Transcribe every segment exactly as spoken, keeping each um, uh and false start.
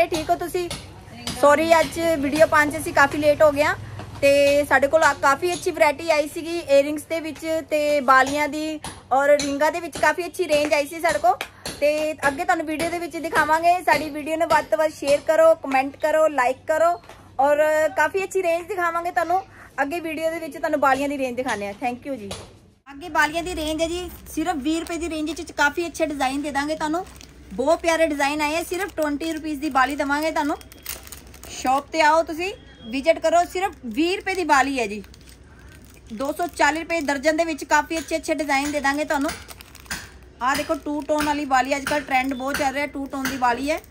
ਸਾਰੇ ਠੀਕ ਹੋ ਤੁਸੀਂ? ਸੌਰੀ ਅੱਜ ਵੀਡੀਓ ਪਾਉਣ 'ਚ ਅਸੀਂ ਕਾਫੀ ਲੇਟ ਹੋ ਗਏ ਤੇ ਸਾਡੇ ਕੋਲ ਕਾਫੀ ਅੱਛੀ ਵੈਰਾਈਟੀ ਆਈ ਸੀਗੀ ਏਅਰਿੰਗਸ ਦੇ ਵਿੱਚ ਤੇ ਬਾਲੀਆਂ ਦੀ ਔਰ ਰਿੰਗਾਂ ਦੇ ਵਿੱਚ ਕਾਫੀ ਅੱਛੀ ਰੇਂਜ ਆਈ ਸੀ ਸਾਡੇ ਕੋਲ ਤੇ ਅੱਗੇ ਤੁਹਾਨੂੰ ਵੀਡੀਓ ਦੇ ਵਿੱਚ ਦਿਖਾਵਾਂਗੇ। ਸਾਡੀ ਵੀਡੀਓ ਨੂੰ ਵੱਧ ਤੋਂ ਵੱਧ ਸ਼ੇਅਰ ਕਰੋ, ਕਮੈਂਟ ਕਰੋ, ਲਾਈਕ ਕਰੋ ਔਰ ਕਾਫੀ ਅੱਛੀ ਰੇਂਜ ਦਿਖਾਵਾਂਗੇ ਤੁਹਾਨੂੰ ਅੱਗੇ ਵੀਡੀਓ ਦੇ ਵਿੱਚ। ਤੁਹਾਨੂੰ ਬਾਲੀਆਂ ਦੀ ਰੇਂਜ ਦਿਖਾਣੇ ਆ। ਥੈਂਕ ਯੂ ਜੀ। ਅੱਗੇ ਬਾਲੀਆਂ ਦੀ ਰੇਂਜ है जी सिर्फ बीस रुपए की रेंज च काफ़ी अच्छे डिजाइन दे देंगे तुहानू। बहुत प्यारे डिजाइन आए हैं। सिर्फ ट्वेंटी रुपीज़ की बाली देवांगे तुहानू। शॉप ते आओ तुसी विजिट करो। सिर्फ बीस रुपए की बाली है जी। दो सौ चालीस रुपए दर्जन दे विच काफ़ी अच्छे अच्छे डिजाइन दे देंगे तुहानू। आ देखो टू टोन वाली बाली अजकल ट्रेंड बहुत चल रहा है। टू टोन की बाली है,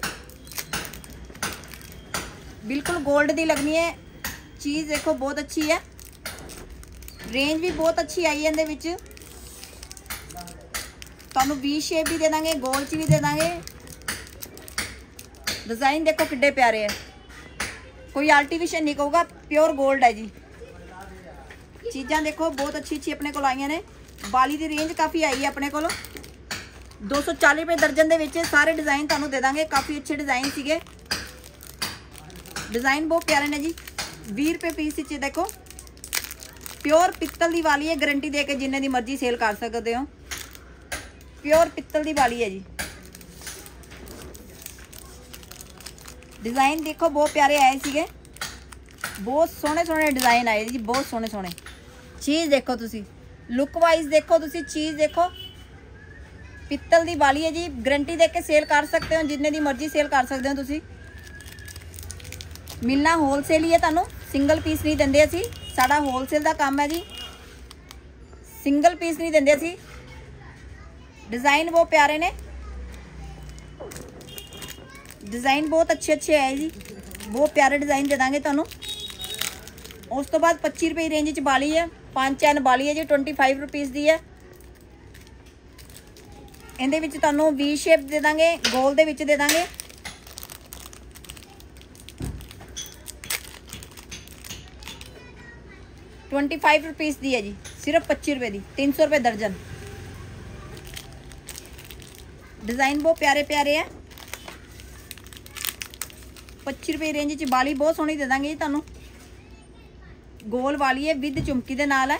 बिल्कुल गोल्ड की लगनी है। चीज़ देखो बहुत अच्छी है। रेंज भी बहुत अच्छी आई है। इहदे विच तुहानू वी शेप भी दे देंगे, गोल च भी दे देंगे। डिजाइन देखो किड्डे प्यारे है। कोई आर्टिफिशियल नहीं कहूँगा, प्योर गोल्ड है जी। चीज़ां देखो बहुत अच्छी अच्छी अपने को आईयां ने। बाली की रेंज काफ़ी आई है अपने को। दो सौ चालीस रुपए दर्जन दे विच सारे डिजाइन तुहानू दे देंगे। काफ़ी अच्छे डिजाइन सीगे। डिजाइन बहुत प्यारे ने जी। बीस रुपए पीस च देखो प्योर पित्तल की वाली है। गारंटी दे के जिन्ने दी मर्जी सेल कर सकते हो। प्योर पित्तल की वाली है जी। डिजाइन देखो बहुत प्यारे आए सीगे। बहुत सोहने सोहने डिजाइन आए जी। बहुत सोहने सोहने। चीज़ देखो तुसी, लुक वाइज देखो तुसी। चीज़ देखो पित्तल की वाली है जी। गारंटी दे के सेल कर सकते हो। जिन्ने दी मर्जी सेल कर सकते हो तुसी। मिलना होलसेल ही है तुहानू। सिंगल पीस नहीं देंदे असी। साडा होलसेल का काम है जी। सिंगल पीस नहीं देंदे असी। डिजाइन बहुत प्यारे ने। डिजाइन बहुत अच्छे अच्छे आए जी। बहुत प्यारे डिजाइन दे देंगे तुहानू। उस तो बाद पच्चीस रुपए रेंज च बाली है। पांच चैन बाली है जी। ट्वेंटी फाइव रुपीज़ दी है। इहदे विच तुहानू वी शेप दे देंगे, गोल दे विच दे देंगे। ट्वेंटी फाइव रुपीज़ दी है जी। सिर्फ पच्चीस रुपए दी। तीन सौ रुपये दर्जन। डिजाइन बहुत प्यारे प्यारे है। पच्चीस रुपए रेंज च बाली बहुत सोहनी दे देंगे जी तुहानू। गोल वाली है विद झुमकी दे नाल है।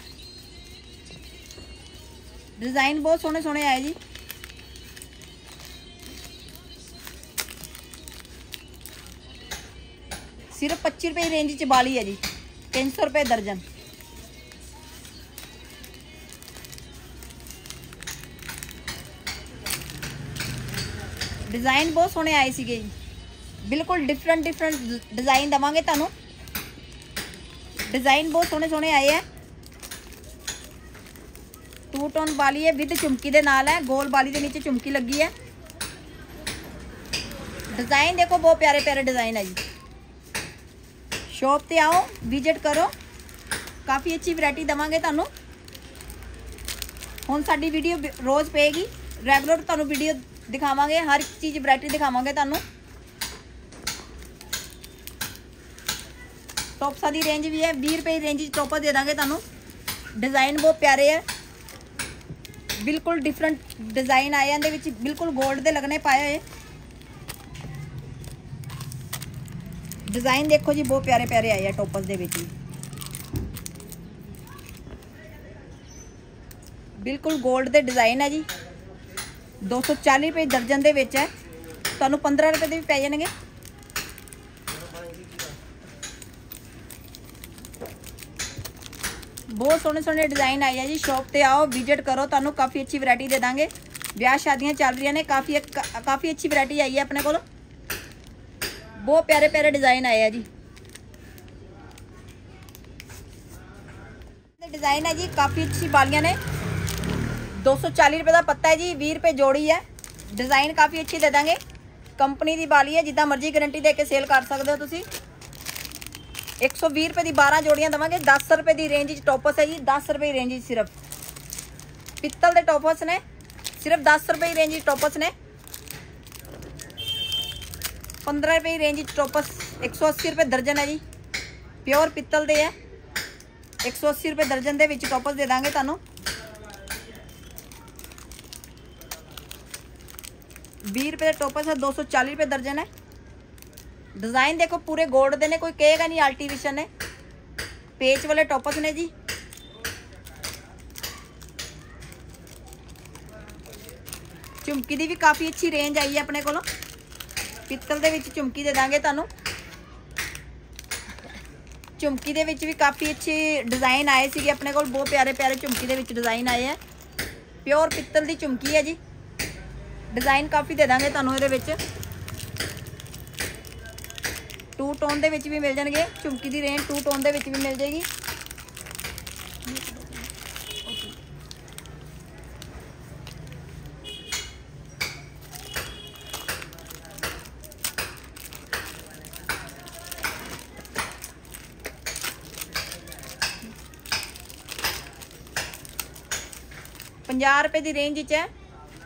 डिजाइन बहुत सोहने सोहने आए जी। सिर्फ पच्चीस रुपए रेंज च बाली है जी। तीन सौ रुपये दर्जन। डिजाइन बहुत सोहने आए सीगे जी। बिल्कुल डिफरेंट डिफरेंट डिजाइन देवांगे तुहानू। डिजाइन बहुत सोहने सोहने आए हैं। टू टोन बाली है विद झुमकी दे नाल है। गोल बाली के नीचे झुमकी लगी है। डिजाइन देखो बहुत प्यारे प्यारे डिजाइन है जी। शॉप ते आओ विजिट करो। काफ़ी अच्छी वैरायटी देवांगे तुहानू। हुण साडी वीडियो रोज़ पेगी। रेगुलर तुहानू वीडियो दिखावांगे। हर एक चीज़ वैरायटी दिखावांगे तुहानू। टॉपसा की रेंज भी है। बीस रुपए की रेंज टॉपर दे देंगे तुहानू। डिजाइन बहुत प्यारे है। बिल्कुल डिफरेंट डिजाइन आए हैं। विच बिल्कुल गोल्ड दे लगने पाए हुए। डिजाइन देखो जी बहुत प्यारे प्यारे आए हैं टॉपर्स दे विच। बिल्कुल गोल्ड दे डिजाइन है जी। दो सौ चालीस रुपए दर्जन दे विच है। तुहानू पंद्रह रुपए दे भी पै जाणगे। बहुत सोहने सोहने डिजाइन आए हैं जी। शॉप ते आओ विजिट करो। तुहानू काफ़ी अच्छी वैरायटी दे देंगे। ब्याह शादियां चल रही ने। काफ़ी काफ़ी अच्छी वैरायटी आई है अपने को। बहुत प्यारे प्यारे डिजाइन आए हैं जी। डिजाइन है जी। काफ़ी अच्छी बालियां ने। दो सौ चालीस रुपए का पत्ता है जी। बीस रुपए जोड़ी है। डिजाइन काफ़ी अच्छी दे देंगे। कंपनी की बाली है। जिदा मर्जी गारंटी दे के सेल कर सकते हो तुसी। एक सौ बीस रुपए की बारह जोड़ियां देवांगे। दस रुपए की रेंज टॉपस है जी। दस रुपए की रेंज सिर्फ पित्तल के टॉपस ने। सिर्फ दस रुपए की रेंज टॉपस ने। पंद्रह रुपए की रेंज टॉपस एक सौ अस्सी रुपये दर्जन है जी। प्योर पित्तल दे है। एक सौ अस्सी रुपये दर्जन दे विच टॉपस दे देंगे तुहानू। बीस रुपये का टॉपस है। दो सौ चालीस रुपये दर्जन है। डिजाइन देखो पूरे गोल्ड दे ने, कोई कहेगा नहीं आर्टिफिशियल ने। पेच वाले टॉपस ने जी। झुमकी दी भी काफ़ी अच्छी रेंज आई है अपने को। पित्तल दे विच झुमकी दे दांगे तुहानू। झुमकी दे विच भी काफ़ी अच्छे डिज़ाइन आए सी अपने को, बहुत प्यारे प्यारे झुमकी दे विच डिज़ाइन आए हैं। प्योर पित्तल दी झुमकी है जी। डिज़ाइन काफ़ी दे दांगे तुहानू इहदे विच। टू टोन दे विच भी मिल जाएंगे। झुमकी दी रेंज टू टोन दे विच भी मिल जाएगी। पंजाह रुपए की रेंज च है।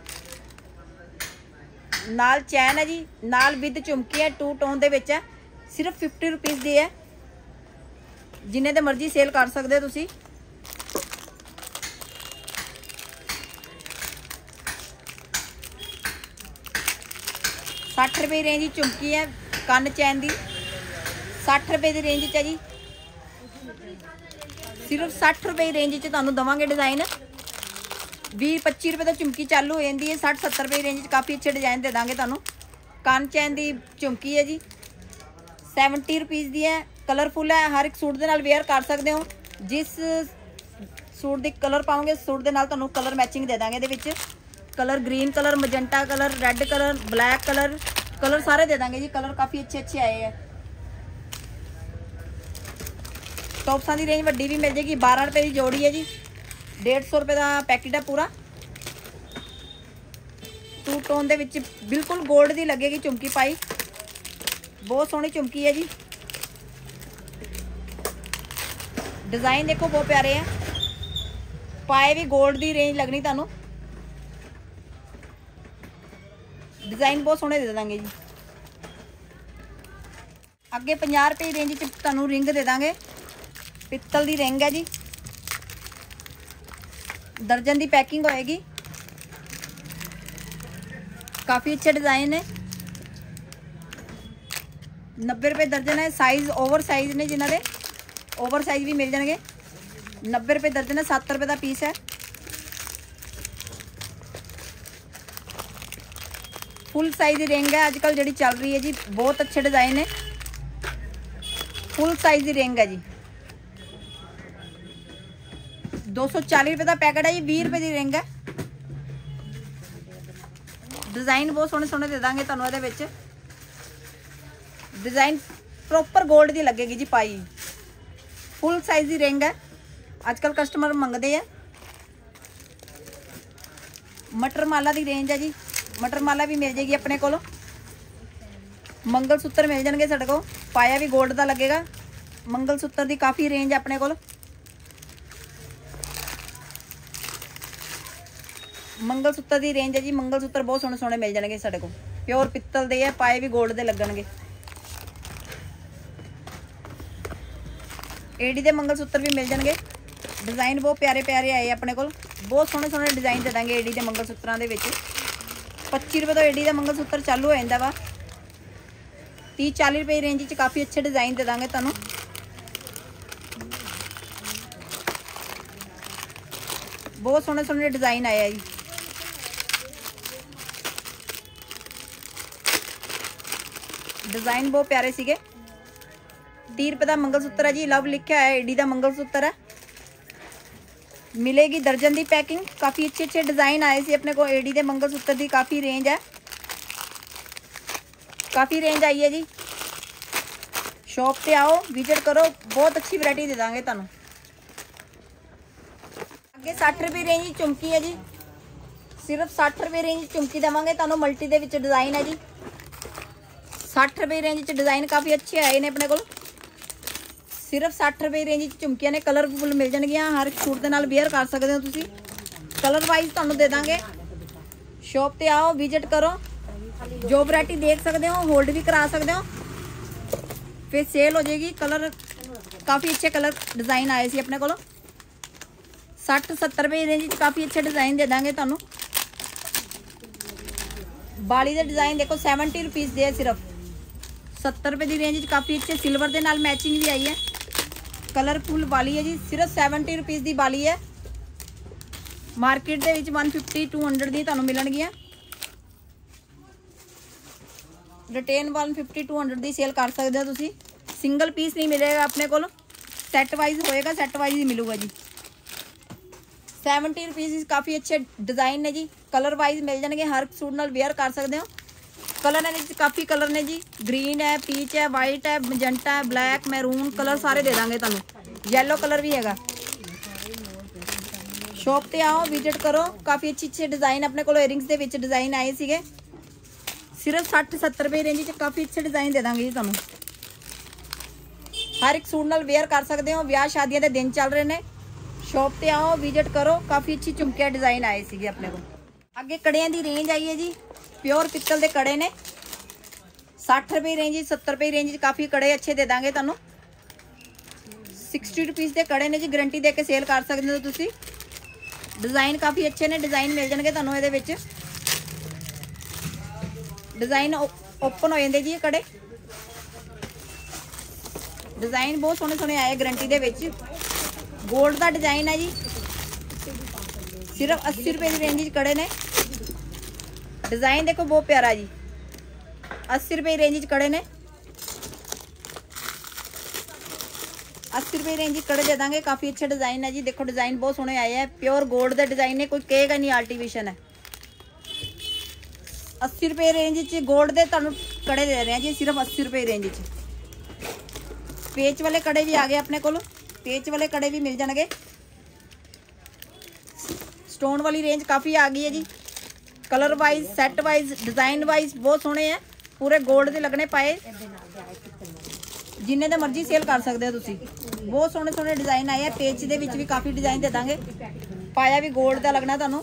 नाल चैन है जी, नाल विद झुमकी है, टू टोन दे विच है। सिर्फ फिफ्टी रुपीज़ दी है। जिन्ने दे मर्जी सेल कर सकते हो तुसी। सठ रुपए रेंज की झुमकी है कन चैन दी। सठ रुपए की रेंज च है जी। सिर्फ सठ रुपए रेंज च तुहानू दवांगे डिज़ाइन। भी पच्ची रुपए तो झुमकी चालू हो जाती है। सठ सत्तर रुपए रेंज काफ़ी अच्छे डिजाइन दे देंगे तुहानू। कान चैन की झुमकी है जी। सैवनटी रुपीज़ दी है। कलरफुल है, हर एक सूट के नाल वेयर कर सकते हो। जिस सूट दी कलर पाओगे सूट के नाल तुहानू कलर मैचिंग दे देंगे। इहदे विच colour green colour, magenta colour, red colour, black colour, colour सारे दे देंगे जी। कलर काफ़ी अच्छे अच्छे आए हैं। टॉप्सां की रेंज वड्डी भी मिल जाएगी। बारह रुपए की जोड़ी है जी। डेढ़ सौ रुपये का पैकेट है पूरा। टू टोन दे विच बिल्कुल गोल्ड की लगेगी झुमकी पाई। बहुत सोहनी झुमकी है जी। डिज़ाइन देखो बहुत प्यारे हैं। पाए भी गोल्ड की रेंज लगनी तुहानू। डिज़ाइन बहुत सोहने दे देंगे जी। अगे पचास रुपए की रेंज च तुहानू रिंग दे देंगे। पित्तल की रिंग है जी। दर्जन की पैकिंग होएगी। काफ़ी अच्छे डिज़ाइन है। नब्बे रुपये दर्जन है। साइज ओवर साइज ने जिन्हों के ओवर साइज भी मिल जाएंगे। नब्बे रुपये दर्जन है। सत्तर रुपये का पीस है। फुल साइज रिंग है अजकल जी चल रही है जी। बहुत अच्छे डिज़ाइन है। फुल साइज की रिंग है जी। दो सौ चालीस रुपये का पैकेट है जी। बीस रुपये की रिंग है। डिज़ाइन बहुत सोहने सोहने दे देंगे तुहानू इहदे विच। डिज़ाइन प्रॉपर गोल्ड की लगेगी जी पाई। फुल साइज की रिंग है। आजकल कस्टमर मंगते हैं। मटर माला की रेंज है जी। मटर माला भी मिल जाएगी अपने को। मंगल सूत्र मिल जाएंगे साडे को। पाया भी गोल्ड का लगेगा। मंगल सूत्र की काफ़ी रेंज है अपने को। मंगल सूत्र की रेंज है जी। मंगल सूत्र बहुत सोहने सोहने मिल जाएंगे साडे को। प्योर पित्तल दे है। पाए भी गोल्ड के लगणगे। एडी के मंगल सूत्र भी मिल जाएंगे। डिज़ाइन बहुत प्यारे प्यारे आए अपने को। बहुत सोहने सोहने डिज़ाइन दे देंगे एडी के मंगल सूत्रों के। पच्ची रुपये तो एडी का मंगल सूत्र चालू हो जाता वा। तीस चालीस रुपये रेंज च काफ़ी अच्छे डिज़ाइन दे देंगे तुहानू। बहुत सोहने सोहने डिज़ाइन आए हैं जी। डिज़ाइन बहुत प्यारे सीगे। तीस रुपये का मंगल सूत्र है जी। लव लिखा है। एडी का मंगल सूत्र है। मिलेगी दर्जन की पैकिंग। काफ़ी अच्छे अच्छे डिज़ाइन आए सी अपने को। एडी के मंगल सूत्र की काफ़ी रेंज है। काफ़ी रेंज आई है जी। शॉप पे आओ, विजिट करो। बहुत अच्छी वैरायटी दे देंगे तुहानू। अगे सठ रुपये रेंज की झुमकी है जी। सिर्फ सठ रुपये रेंज की झुमकी देवांगे तुहानू। मल्टी दे विच डिज़ाइन है जी। सठ रुपये रेंज च डिज़ाइन काफ़ी अच्छे आए ने अपने को। सिर्फ सठ रुपये रेंज च झुमकियां ने। कलरफुल मिल जाएगियां। हर एक सूट के नाल वेयर कर सकते हो तुसी। कलर वाइज तुहानू दे देंगे। शॉप पे आओ, विजिट करो। जो वैरायटी देख सकते हो, होल्ड भी करा सकते हो, फिर सेल हो जाएगी। कलर काफ़ी अच्छे कलर डिज़ाइन आए सी अपने को। सठ सत्तर रुपये रेंज काफ़ी अच्छे डिज़ाइन दे देंगे तुहानू। बाली के डिज़ाइन देखो। सैवनटी रुपीज़ दे सिर्फ। सत्तर रुपए की रेंज काफ़ी अच्छे सिल्वर के नाल मैचिंग भी आई है। कलरफुल बाली है जी, सिर्फ सैवनटी रुपीज़ की बाली है। मार्केट के विच वन फिफ्टी टू हंड्रेड दी तुहानूं मिलणगियां। Retail one fifty two hundred की सेल कर सकते हो तुसी। सिंगल पीस नहीं मिलेगा अपने को, सैट वाइज होएगा, सैट वाइज ही मिलूगा जी। सैवनटी रुपीज़ काफ़ी अच्छे डिज़ाइन ने जी, कलर वाइज मिल जाएंगे, हर सूट नाल वेयर कर सकते हो। कलर ने काफ़ी कलर ने जी, ग्रीन है, पीच है, वाइट है, मजेंटा है, ब्लैक, मैरून कलर सारे दे देंगे तुहानूं। येलो कलर भी हैगा। शॉप पे आओ, विजिट करो, काफ़ी अच्छे अच्छे डिज़ाइन अपने को इयरिंग्स के विच डिज़ाइन आए सीगे। सिर्फ सठ सत्तर रुपए रेंज च काफ़ी अच्छे डिज़ाइन दे देंगे जी तुहानूं। हर एक सूट नाल वेयर कर सकते हो। ब्याह शादियां के दिन चल रहे हैं। शॉप पे आओ, विजिट करो, काफ़ी अच्छी झुमकिया डिज़ाइन आए सीगे अपने को। अगे कड़ियां की रेंज आई है जी, प्योर पित्तल के कड़े ने। सठ रुपए रेंज, सत्तर रुपए रेंज काफ़ी कड़े अच्छे दे देंगे तुहानूं। सिक्सटी रुपीज़ के कड़े ने जी, गारंटी दे के सेल कर सकते हो तुसी। डिज़ाइन काफ़ी अच्छे ने, डिज़ाइन मिल जाएंगे तुहानूं इहदे विच। डिज़ाइन ओपन हो जाते जी ये कड़े। डिज़ाइन बहुत सोहने सोहने आए गारंटी दे विच। गोल्ड का डिज़ाइन है जी, सिर्फ अस्सी रुपए की रेंज कड़े ने। डिज़ाइन देखो बहुत प्यारा जी, अस्सी रुपए रेंज कड़े ने। अस्सी रुपए रेंज कड़े दे देंगे, काफ़ी अच्छे डिज़ाइन है जी। देखो डिज़ाइन बहुत सोहने आए हैं, प्योर गोल्ड के डिज़ाइन है, कोई कहेगा नहीं आर्टिफिशियल है। अस्सी रुपए रेंज च गोल्ड के तुहानूं कड़े दे रहे हैं जी, सिर्फ अस्सी रुपए रेंज च। पेच वाले कड़े भी आ गए अपने को, पेच वाले कड़े भी मिल जाएंगे। स्टोन वाली रेंज काफ़ी आ गई है जी। Colour wise, set wise, design wise बहुत सोहने हैं, पूरे गोल्ड के लगने पाए। जिन्ने तो मर्जी सेल कर सकते हो तुसी। बहुत सोहने सोहने डिज़ाइन आए हैं। पेच के विच भी काफ़ी डिज़ाइन दे देंगे। पाया भी गोल्ड का लगना तुहानूं।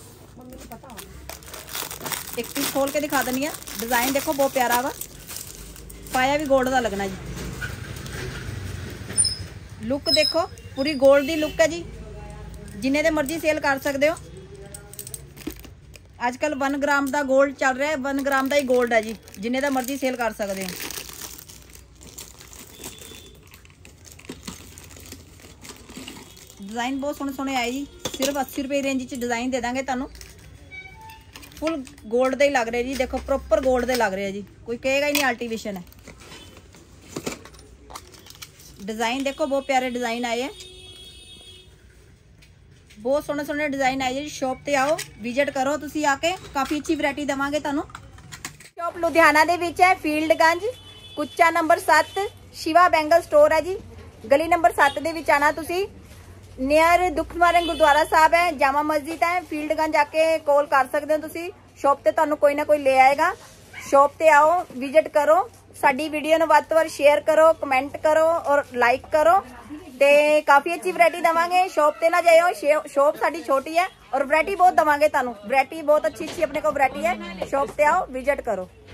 एक पीस खोल के दिखा देनी है। डिज़ाइन देखो बहुत प्यारा वा, पाया भी गोल्ड का लगना जी। लुक देखो, पूरी गोल्ड की लुक है जी। जिन्ने दे मर्जी सेल कर सकते हो। आजकल वन ग्राम का गोल्ड चल रहा है, वन ग्राम का ही गोल्ड है जी, जिन्ने दा मर्जी सेल कर सकते हो। डिज़ाइन बहुत सोहने सोहने आए जी, सिर्फ अस्सी रुपए रेंज च डिज़ाइन दे देंगे तुहानूं। फुल गोल्ड दे लग रहे जी, देखो प्रॉपर गोल्ड दे लग रहे जी, कोई कहेगा ही नहीं आर्टिफिशियल है। डिज़ाइन देखो बहुत प्यारे डिज़ाइन आए हैं, बहुत सोहने सोहने डिज़ाइन आए जी। शॉप पे आओ, विजिट करो तुसी आके, काफ़ी अच्छी वैरायटी देवांगे तुहानूं। शॉप लुधियाना दे विच है, फील्डगंज, कुच्चा नंबर सत्त, शिवा बैंगल स्टोर है जी। गली नंबर सत्त दे विच आना तुसी। नियर दुखनिवारण गुरुद्वारा साहब है, जामा मस्जिद है, फील्डगंज आके कॉल कर सकते हो तुसी। शॉप ते तुहानूं कोई ना कोई ले आएगा। शॉप ते आओ, विजिट करो, साडी वीडियो नूं वध तों वध शेयर करो, कमेंट करो और लाइक करो, ते काफ़ी अच्छी वैरायटी देवांगे। शॉप ते ना जाओ, शॉप साडी छोटी है और वैरायटी बहुत देवांगे तुहानूं। वैरायटी बहुत अच्छी अच्छी अपने को वैरायटी है। शॉप ते आओ, विजिट करो।